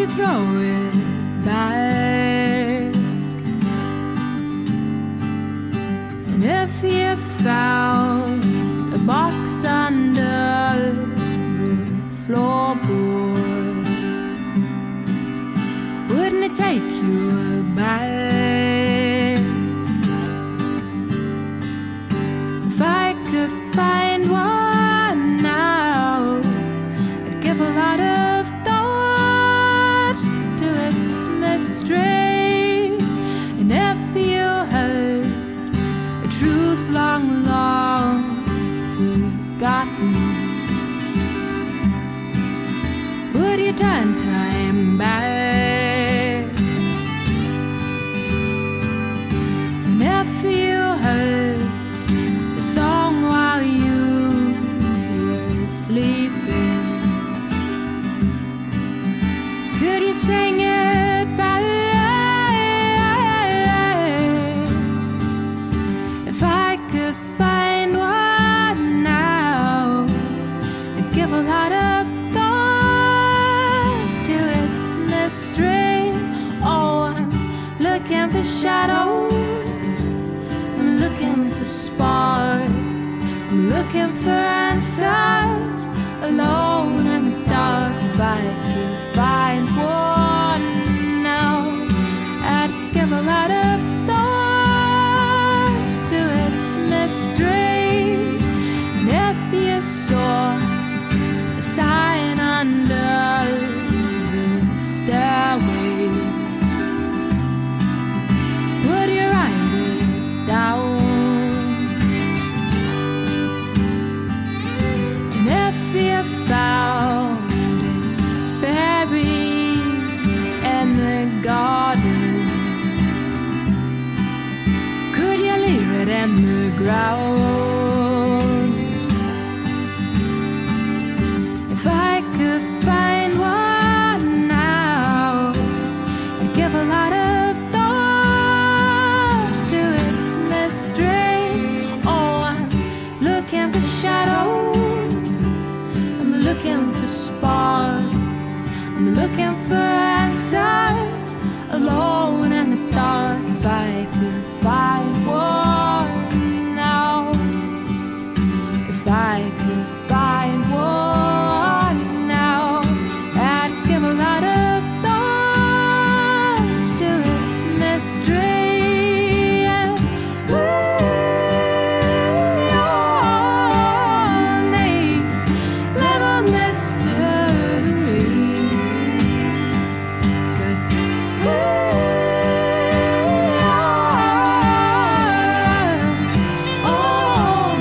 throw it back? And if you found a box under the floorboard, wouldn't it take you back? If I could find one now, I'd give a lot of thought to its mystery. And if you heard a truth long, long forgotten, would you turn time back? And if you heard a song while you were sleeping, could you sing it back? If I could find one now, I'd give a lot of thought to its mystery. Oh, I'm looking for shadows, I'm looking for sparks, I'm looking for answers, alone in the dark. If I could find one now, I'd give a lot of thought to its mystery. And if you saw a sign under the stairway, would you write it down? And if you found it buried in the garden, could you leave it in the ground? If I could find one now, I'd give a lot of thought to its mystery. Oh, I'm looking for shadows, I'm looking for sparks, I'm looking for answers, alone in the dark. If I could find one now, if I could find one now, I'd give a lot of thought to its mystery. And we all need little mystery, 'cause we are all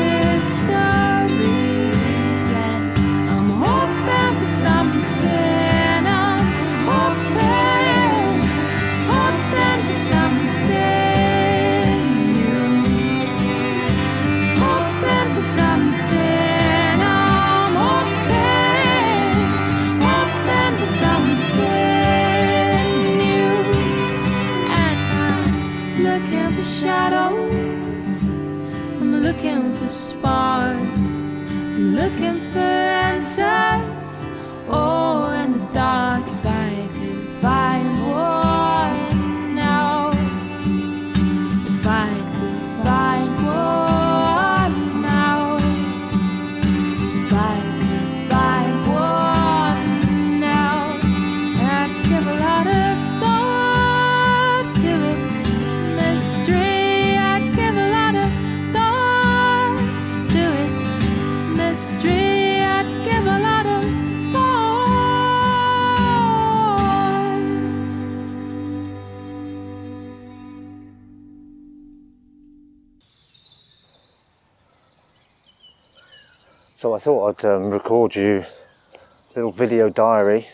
mysteries. And I'm hoping for something, I'm hoping for something new, hoping for something, I'm hoping for something new. And I'm looking for shadows, I'm looking for sparks, I'm looking for answers. Oh, in the dark, if I could find one now, if I could find one now, if I could find one now, I'd give a lot of thought to its mystery. I'd give a lot of thought to its mystery. I'd give a lot of thought. So I thought I'd record you a little video diary.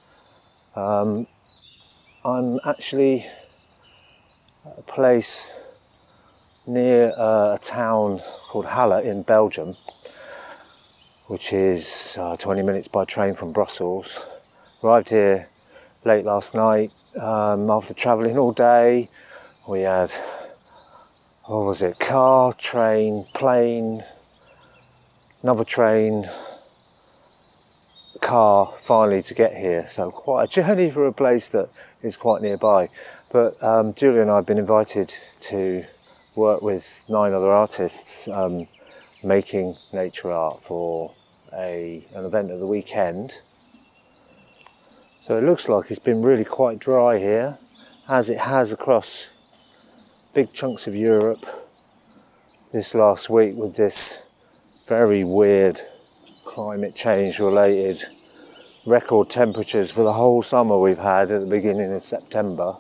I'm actually at a place near a town called Halle in Belgium, which is 20 minutes by train from Brussels. Arrived here late last night after travelling all day. We had, what was it, car, train, plane, another train, car finally to get here. So quite a journey for a place that is quite nearby. But Julia and I have been invited to work with 9 other artists making nature art for an event at the weekend. So it looks like it's been really quite dry here, as it has across big chunks of Europe this last week, with this very weird climate change related record temperatures for the whole summer we've had at the beginning of September.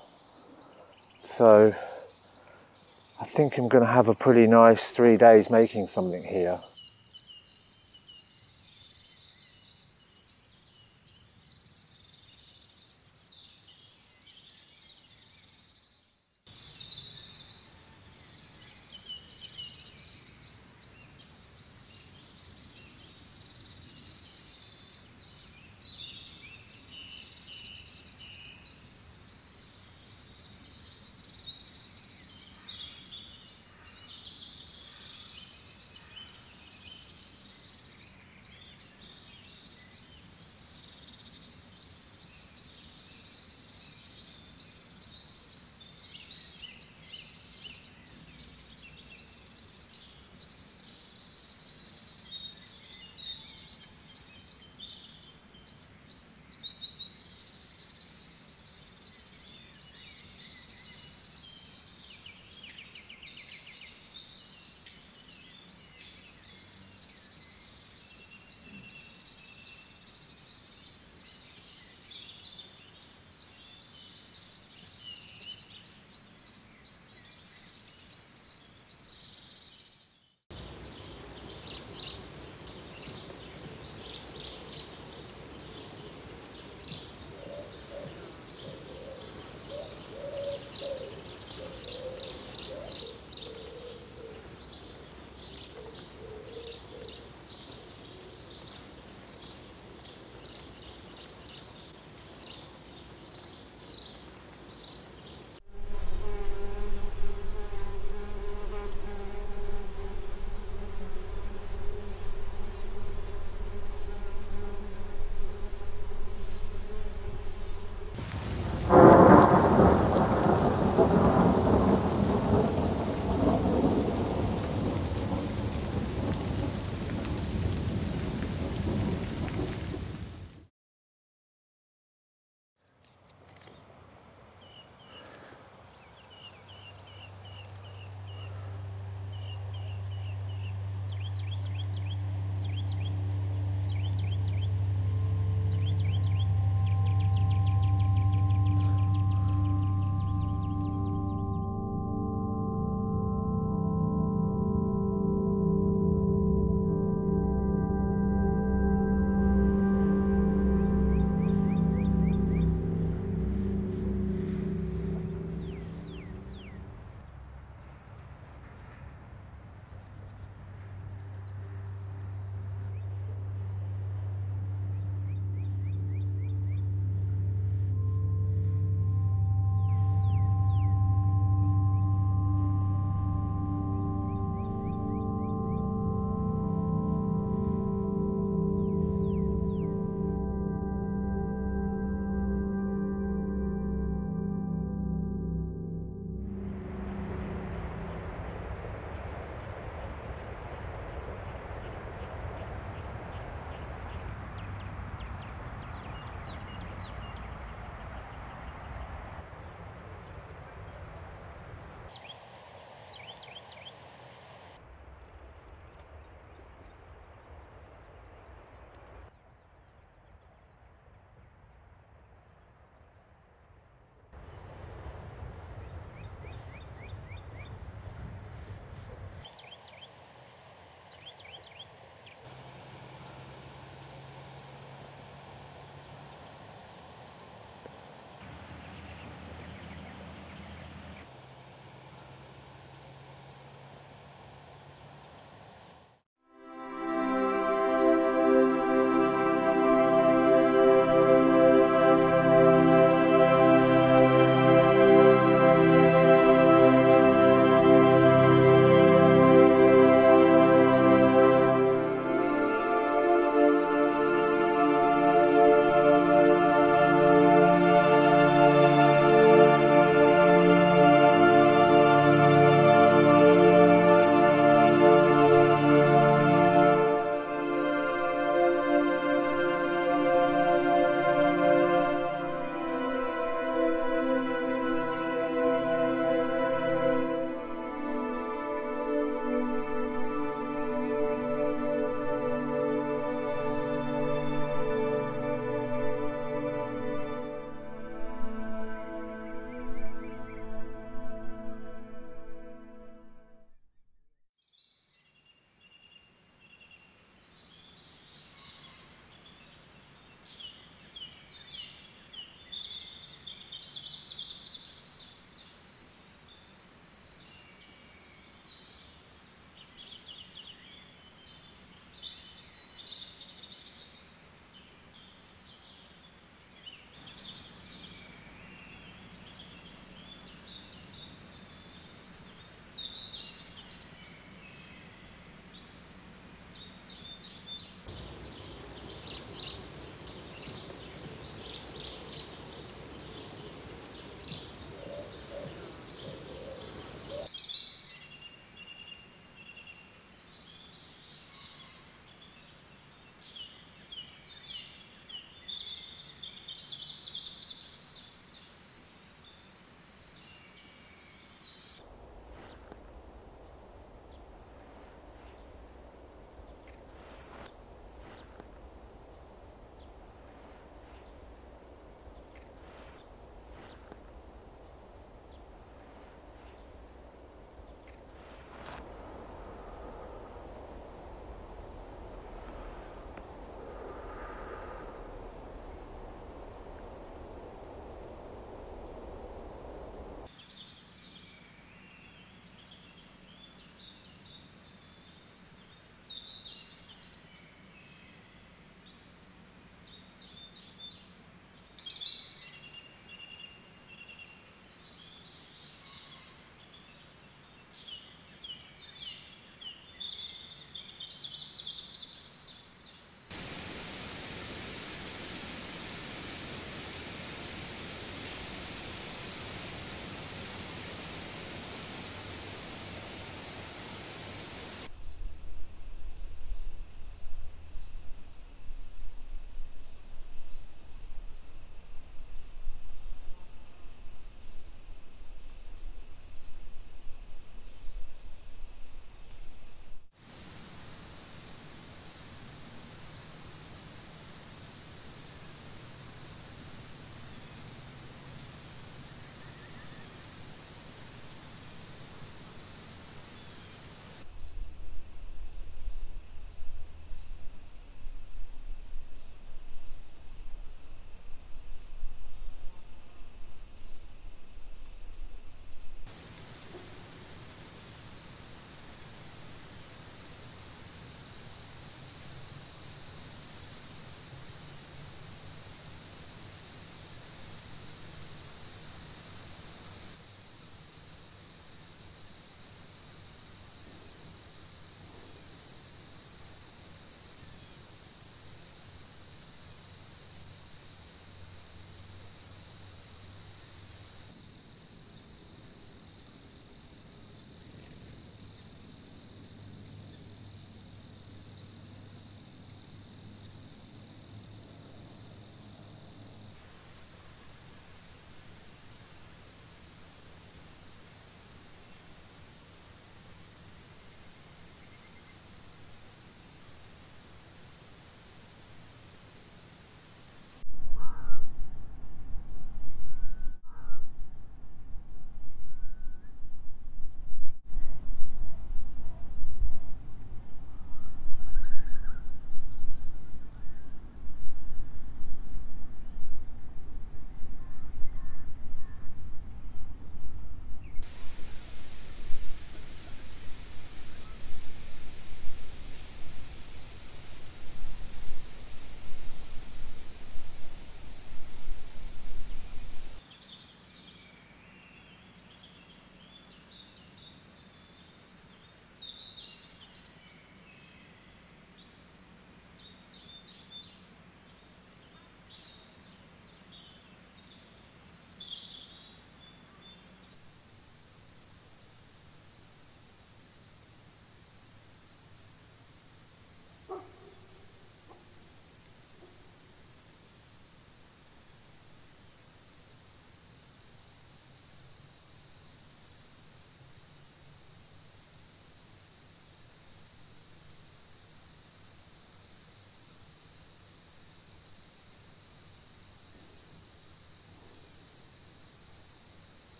So I think I'm going to have a pretty nice 3 days making something here.